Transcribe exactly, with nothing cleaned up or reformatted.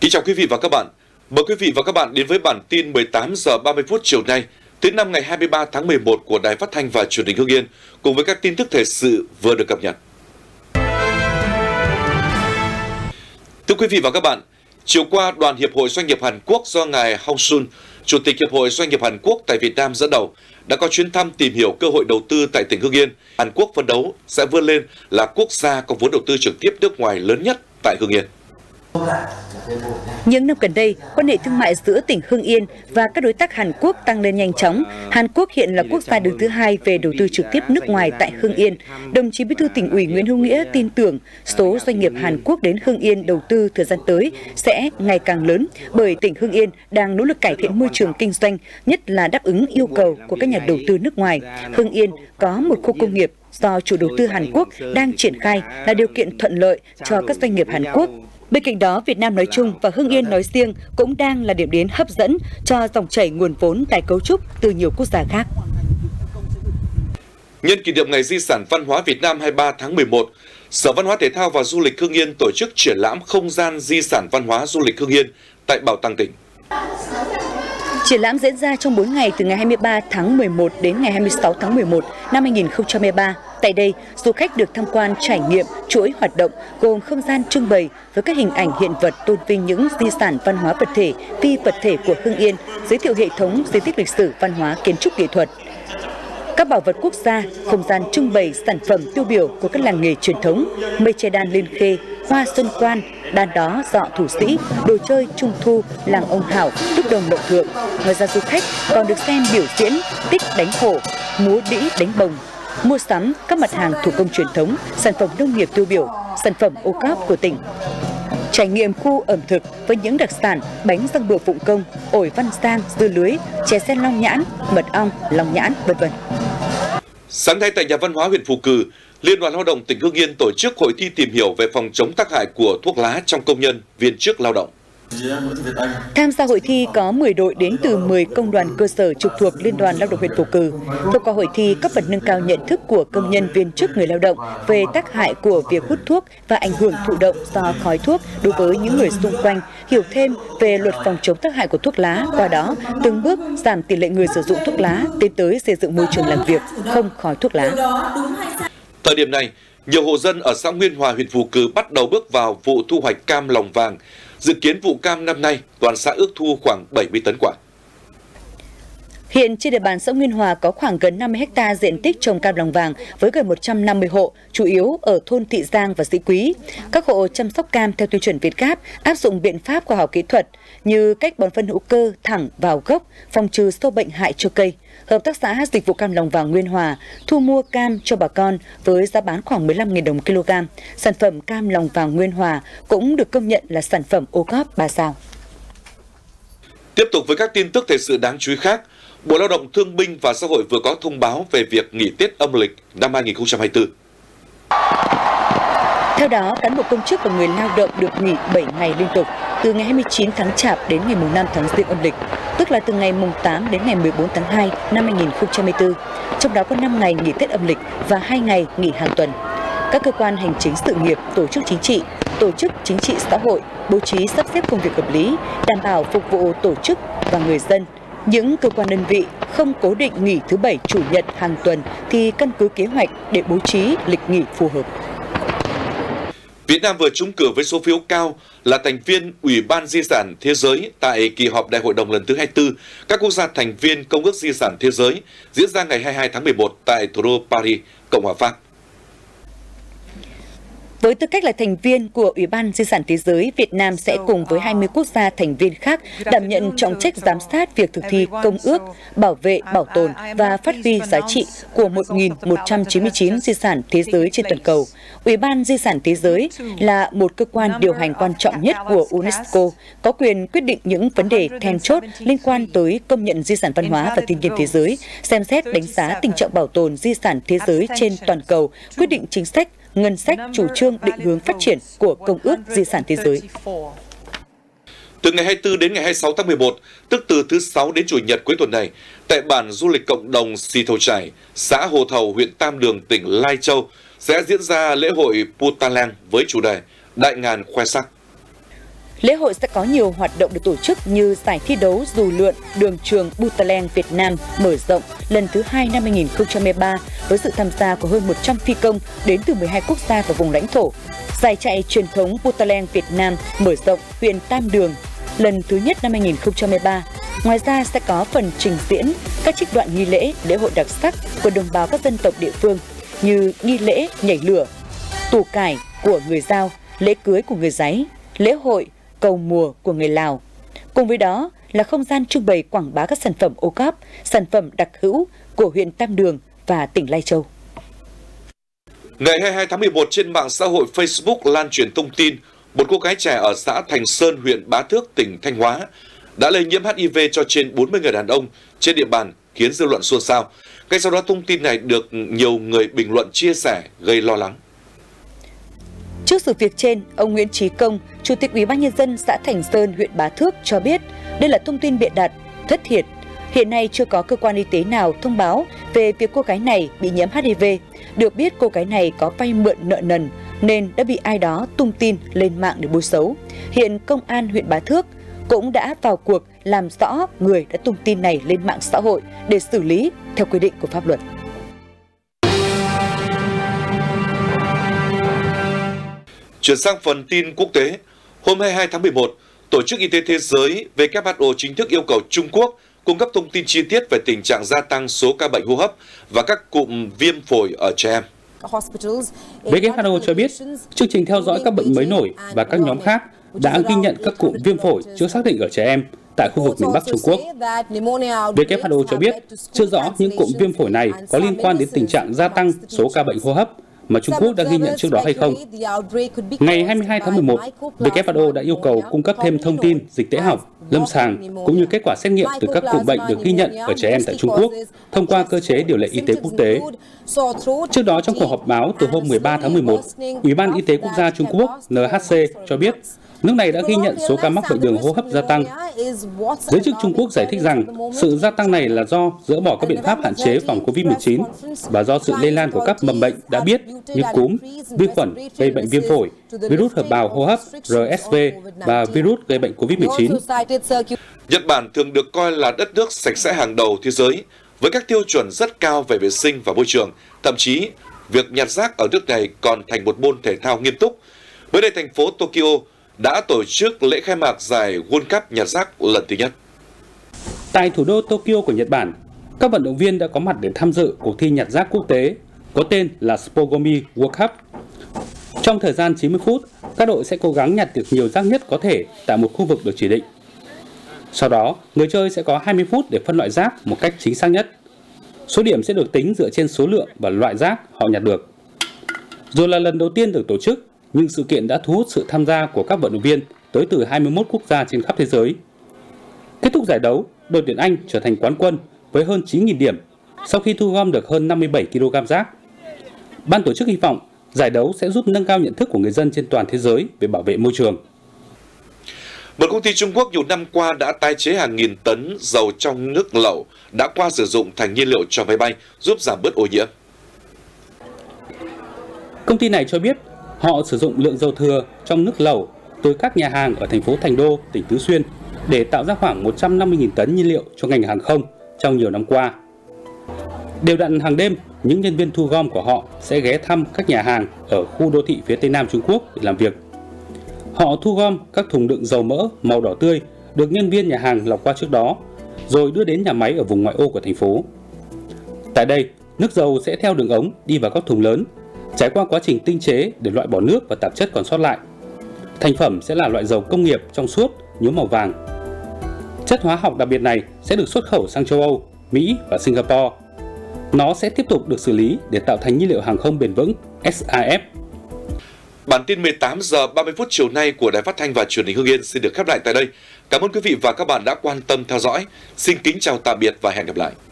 Kính chào quý vị và các bạn. Mời quý vị và các bạn đến với bản tin mười tám giờ ba mươi phút chiều nay, thứ năm ngày hai mươi ba tháng mười một của Đài Phát thanh và Truyền hình Hưng Yên, cùng với các tin tức thời sự vừa được cập nhật. Thưa quý vị và các bạn, chiều qua, Đoàn Hiệp hội Doanh nghiệp Hàn Quốc do ngài Hong Sun, Chủ tịch Hiệp hội Doanh nghiệp Hàn Quốc tại Việt Nam dẫn đầu, đã có chuyến thăm tìm hiểu cơ hội đầu tư tại tỉnh Hưng Yên. Hàn Quốc phấn đấu sẽ vươn lên là quốc gia có vốn đầu tư trực tiếp nước ngoài lớn nhất tại Hưng Yên. Những năm gần đây, quan hệ thương mại giữa tỉnh Hưng Yên và các đối tác Hàn Quốc tăng lên nhanh chóng. Hàn Quốc hiện là quốc gia đứng thứ hai về đầu tư trực tiếp nước ngoài tại Hưng Yên. Đồng chí Bí thư Tỉnh ủy Nguyễn Hữu Nghĩa tin tưởng số doanh nghiệp Hàn Quốc đến Hưng Yên đầu tư thời gian tới sẽ ngày càng lớn, bởi tỉnh Hưng Yên đang nỗ lực cải thiện môi trường kinh doanh, nhất là đáp ứng yêu cầu của các nhà đầu tư nước ngoài. Hưng Yên có một khu công nghiệp do chủ đầu tư Hàn Quốc đang triển khai là điều kiện thuận lợi cho các doanh nghiệp Hàn Quốc. Bên cạnh đó, Việt Nam nói chung và Hưng Yên nói riêng cũng đang là điểm đến hấp dẫn cho dòng chảy nguồn vốn tái cấu trúc từ nhiều quốc gia khác. Nhân kỷ niệm Ngày Di sản Văn hóa Việt Nam hai mươi ba tháng mười một, Sở Văn hóa Thể thao và Du lịch Hưng Yên tổ chức triển lãm không gian di sản văn hóa du lịch Hưng Yên tại Bảo tàng tỉnh. Triển lãm diễn ra trong bốn ngày từ ngày hai mươi ba tháng mười một đến ngày hai mươi sáu tháng mười một năm hai nghìn không trăm hai mươi ba. Tại đây, du khách được tham quan trải nghiệm chuỗi hoạt động gồm không gian trưng bày với các hình ảnh hiện vật tôn vinh những di sản văn hóa vật thể, phi vật thể của Hưng Yên, giới thiệu hệ thống di tích lịch sử văn hóa kiến trúc nghệ thuật, các bảo vật quốc gia, không gian trưng bày sản phẩm tiêu biểu của các làng nghề truyền thống, mây che đan Liên Khê, hoa xuân quan, đan đó dọ thủ sĩ, đồ chơi trung thu, làng ông Hảo, đúc đồng Động Thượng. Ngoài ra, du khách còn được xem biểu diễn tích đánh hổ, múa đĩ đánh bồng, mua sắm các mặt hàng thủ công truyền thống, sản phẩm nông nghiệp tiêu biểu, sản phẩm ô cốp của tỉnh. Trải nghiệm khu ẩm thực với những đặc sản bánh răng bựa Phụng Công, ổi Văn Giang, dưa lưới, chè sen Long Nhãn, mật ong, Long Nhãn, vân vân. Sáng nay tại Nhà văn hóa huyện Phù Cử, Liên đoàn Lao động tỉnh Hưng Yên tổ chức hội thi tìm hiểu về phòng chống tác hại của thuốc lá trong công nhân, viên chức lao động. Tham gia hội thi có mười đội đến từ mười công đoàn cơ sở trực thuộc Liên đoàn Lao động huyện Phù Cử. Thông qua hội thi, cấp phần nâng cao nhận thức của công nhân, viên chức, người lao động về tác hại của việc hút thuốc và ảnh hưởng thụ động do khói thuốc đối với những người xung quanh, hiểu thêm về luật phòng chống tác hại của thuốc lá, qua đó từng bước giảm tỷ lệ người sử dụng thuốc lá, tiến tới xây dựng môi trường làm việc không khói thuốc lá. Thời điểm này, nhiều hộ dân ở xã Nguyên Hòa, huyện Phù Cử bắt đầu bước vào vụ thu hoạch cam lòng vàng. Dự kiến vụ cam năm nay, toàn xã ước thu khoảng bảy mươi tấn quả. Hiện trên địa bàn xã Nguyên Hòa có khoảng gần năm mươi héc ta diện tích trồng cam lòng vàng với gần một trăm năm mươi hộ, chủ yếu ở thôn Thị Giang và Sĩ Quý. Các hộ chăm sóc cam theo tiêu chuẩn Việt Gáp, áp dụng biện pháp khoa học kỹ thuật như cách bón phân hữu cơ thẳng vào gốc, phòng trừ sâu bệnh hại cho cây. Hợp tác xã Dịch vụ Cam Lòng Vàng Nguyên Hòa thu mua cam cho bà con với giá bán khoảng mười lăm nghìn đồng một kg. Sản phẩm cam Lòng Vàng Nguyên Hòa cũng được công nhận là sản phẩm ô cốp ba sao. Tiếp tục với các tin tức thời sự đáng chú ý khác, Bộ Lao động Thương binh và Xã hội vừa có thông báo về việc nghỉ Tết âm lịch năm hai nghìn không trăm hai mươi tư. Theo đó, cán bộ công chức và người lao động được nghỉ bảy ngày liên tục, từ ngày hai mươi chín tháng Chạp đến ngày năm tháng Giêng âm lịch, tức là từ ngày tám đến ngày mười bốn tháng hai năm hai nghìn không trăm hai mươi tư. Trong đó có năm ngày nghỉ Tết âm lịch và hai ngày nghỉ hàng tuần. Các cơ quan hành chính sự nghiệp, tổ chức chính trị, tổ chức chính trị xã hội bố trí sắp xếp công việc hợp lý, đảm bảo phục vụ tổ chức và người dân. Những cơ quan đơn vị không cố định nghỉ thứ Bảy, Chủ nhật hàng tuần thì căn cứ kế hoạch để bố trí lịch nghỉ phù hợp. Việt Nam vừa trúng cử với số phiếu cao là thành viên Ủy ban Di sản Thế giới tại kỳ họp Đại hội đồng lần thứ hai mươi tư các quốc gia thành viên Công ước Di sản Thế giới diễn ra ngày hai mươi hai tháng mười một tại thủ đô Paris, Cộng hòa Pháp. Với tư cách là thành viên của Ủy ban Di sản Thế giới, Việt Nam sẽ cùng với hai mươi quốc gia thành viên khác đảm nhận trọng trách giám sát việc thực thi công ước, bảo vệ, bảo tồn và phát huy giá trị của một nghìn một trăm chín mươi chín di sản thế giới trên toàn cầu. Ủy ban Di sản Thế giới là một cơ quan điều hành quan trọng nhất của UNESCO, có quyền quyết định những vấn đề then chốt liên quan tới công nhận di sản văn hóa và thiên nhiên thế giới, xem xét đánh giá tình trạng bảo tồn di sản thế giới trên toàn cầu, quyết định chính sách, ngân sách, chủ trương định hướng phát triển của Công ước Di sản Thế giới. Từ ngày hai mươi tư đến ngày hai mươi sáu tháng mười một, tức từ thứ Sáu đến Chủ nhật cuối tuần này, tại bản du lịch cộng đồng Xì Thầu Trải, xã Hồ Thầu, huyện Tam Đường, tỉnh Lai Châu, sẽ diễn ra lễ hội Putalang với chủ đề Đại ngàn khoe sắc. Lễ hội sẽ có nhiều hoạt động được tổ chức như giải thi đấu dù lượn đường trường Butaland Việt Nam mở rộng lần thứ hai năm hai nghìn không trăm hai mươi ba với sự tham gia của hơn một trăm phi công đến từ mười hai quốc gia và vùng lãnh thổ. Giải chạy truyền thống Butaland Việt Nam mở rộng huyện Tam Đường lần thứ nhất năm hai nghìn không trăm hai mươi ba. Ngoài ra sẽ có phần trình diễn các trích đoạn nghi lễ, lễ hội đặc sắc của đồng bào các dân tộc địa phương như nghi lễ nhảy lửa, tù cải của người Dao, lễ cưới của người Dáy, lễ hội cầu mùa của người Lào. Cùng với đó là không gian trưng bày quảng bá các sản phẩm ô cóp, sản phẩm đặc hữu của huyện Tam Đường và tỉnh Lai Châu. Ngày hai mươi hai tháng mười một, trên mạng xã hội Facebook lan truyền thông tin một cô gái trẻ ở xã Thành Sơn, huyện Bá Thước, tỉnh Thanh Hóa đã lây nhiễm H I V cho trên bốn mươi người đàn ông trên địa bàn, khiến dư luận xôn xao. Ngay sau đó, thông tin này được nhiều người bình luận chia sẻ gây lo lắng. Trước sự việc trên, ông Nguyễn Chí Công, Chủ tịch Ủy ban Nhân dân xã Thành Sơn, huyện Bá Thước cho biết đây là thông tin bịa đặt, thất thiệt. Hiện nay chưa có cơ quan y tế nào thông báo về việc cô gái này bị nhiễm H I V. Được biết cô gái này có vay mượn nợ nần nên đã bị ai đó tung tin lên mạng để bôi xấu. Hiện Công an huyện Bá Thước cũng đã vào cuộc làm rõ người đã tung tin này lên mạng xã hội để xử lý theo quy định của pháp luật. Chuyển sang phần tin quốc tế, hôm hai mươi hai tháng mười một, Tổ chức Y tế Thế giới W H O chính thức yêu cầu Trung Quốc cung cấp thông tin chi tiết về tình trạng gia tăng số ca bệnh hô hấp và các cụm viêm phổi ở trẻ em. W H O cho biết, chương trình theo dõi các bệnh mới nổi và các nhóm khác đã ghi nhận các cụm viêm phổi chưa xác định ở trẻ em tại khu vực miền Bắc Trung Quốc. W H O cho biết, chưa rõ những cụm viêm phổi này có liên quan đến tình trạng gia tăng số ca bệnh hô hấp mà Trung Quốc đã ghi nhận trước đó hay không. Ngày hai mươi hai tháng mười một, W H O đã yêu cầu cung cấp thêm thông tin dịch tễ học, lâm sàng cũng như kết quả xét nghiệm từ các cụm bệnh được ghi nhận ở trẻ em tại Trung Quốc thông qua cơ chế điều lệ y tế quốc tế. Trước đó, trong cuộc họp báo từ hôm mười ba tháng mười một, Ủy ban Y tế Quốc gia Trung Quốc N H C cho biết nước này đã ghi nhận số ca mắc bệnh đường hô hấp gia tăng. Giới chức Trung Quốc giải thích rằng sự gia tăng này là do dỡ bỏ các biện pháp hạn chế phòng Covid mười chín và do sự lây lan của các mầm bệnh đã biết như cúm, vi khuẩn gây bệnh viêm phổi, virus hợp bào hô hấp R S V và virus gây bệnh Covid mười chín. Nhật Bản thường được coi là đất nước sạch sẽ hàng đầu thế giới với các tiêu chuẩn rất cao về vệ sinh và môi trường. Thậm chí, việc nhặt rác ở nước này còn thành một môn thể thao nghiêm túc. Mới đây, thành phố Tokyo đã tổ chức lễ khai mạc giải World Cup nhặt rác lần thứ nhất. Tại thủ đô Tokyo của Nhật Bản, các vận động viên đã có mặt để tham dự cuộc thi nhặt rác quốc tế có tên là Spogomi World Cup. Trong thời gian chín mươi phút, các đội sẽ cố gắng nhặt được nhiều rác nhất có thể tại một khu vực được chỉ định. Sau đó, người chơi sẽ có hai mươi phút để phân loại rác một cách chính xác nhất. Số điểm sẽ được tính dựa trên số lượng và loại rác họ nhặt được. Dù là lần đầu tiên được tổ chức, nhưng sự kiện đã thu hút sự tham gia của các vận động viên tới từ hai mươi mốt quốc gia trên khắp thế giới. Kết thúc giải đấu, đội tuyển Anh trở thành quán quân với hơn chín nghìn điểm sau khi thu gom được hơn năm mươi bảy ki lô gam rác. Ban tổ chức hy vọng giải đấu sẽ giúp nâng cao nhận thức của người dân trên toàn thế giới về bảo vệ môi trường. Một công ty Trung Quốc nhiều năm qua đã tái chế hàng nghìn tấn dầu trong nước lẩu đã qua sử dụng thành nhiên liệu cho máy bay, giúp giảm bớt ô nhiễm. Công ty này cho biết họ sử dụng lượng dầu thừa trong nước lẩu từ các nhà hàng ở thành phố Thành Đô, tỉnh Tứ Xuyên để tạo ra khoảng một trăm năm mươi nghìn tấn nhiên liệu cho ngành hàng không trong nhiều năm qua. Đều đặn hàng đêm, những nhân viên thu gom của họ sẽ ghé thăm các nhà hàng ở khu đô thị phía Tây Nam Trung Quốc để làm việc. Họ thu gom các thùng đựng dầu mỡ màu đỏ tươi được nhân viên nhà hàng lọc qua trước đó, rồi đưa đến nhà máy ở vùng ngoại ô của thành phố. Tại đây, nước dầu sẽ theo đường ống đi vào các thùng lớn, trải qua quá trình tinh chế để loại bỏ nước và tạp chất còn sót lại. Thành phẩm sẽ là loại dầu công nghiệp trong suốt, nhuốm màu vàng. Chất hóa học đặc biệt này sẽ được xuất khẩu sang châu Âu, Mỹ và Singapore. Nó sẽ tiếp tục được xử lý để tạo thành nhiên liệu hàng không bền vững S A F. Bản tin mười tám giờ ba mươi phút chiều nay của Đài Phát thanh và Truyền hình Hưng Yên xin được khép lại tại đây. Cảm ơn quý vị và các bạn đã quan tâm theo dõi. Xin kính chào tạm biệt và hẹn gặp lại.